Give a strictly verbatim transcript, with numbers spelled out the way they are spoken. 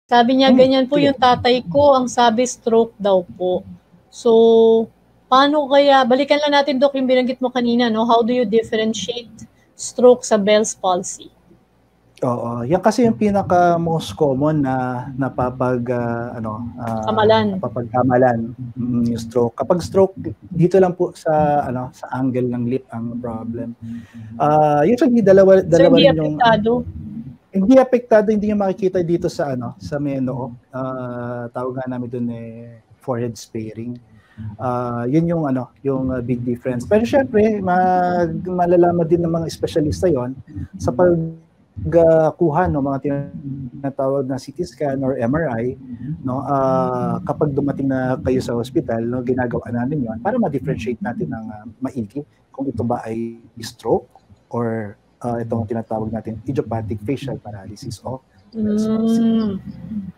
Sabi niya, Hmm, ganyan po sige. yung tatay ko, ang sabi stroke daw po. So, paano kaya, balikan lang natin, Doc, yung binanggit mo kanina, no? How do you differentiate stroke sa Bell's palsy? Oo, yan kasi yung pinaka most common na napapag uh, ano uh, Kamalan. napapagkamalan mm, yung stroke. Kapag stroke dito lang po sa ano sa angle ng lip ang problem. Uh, usually dalawa So, dalawa hindi rin yung apektado? Hindi apektado, hindi niyo makikita dito sa ano sa meno. Uh, tawag nga namin doon eh forehead sparing. Uh, yun yung ano, yung uh, big difference. Pero syempre, mag, malalaman din ng mga espesyalista yon sa pagkuha uh, ng mga tinatawag na C T scan or M R I, no? Uh, kapag dumating na kayo sa hospital, no, ginagawa namin yon para ma-differentiate natin ng uh, maigi kung ito ba ay stroke or uh, itong tinatawag natin idiopathic facial paralysis o Bell's palsy. Mm.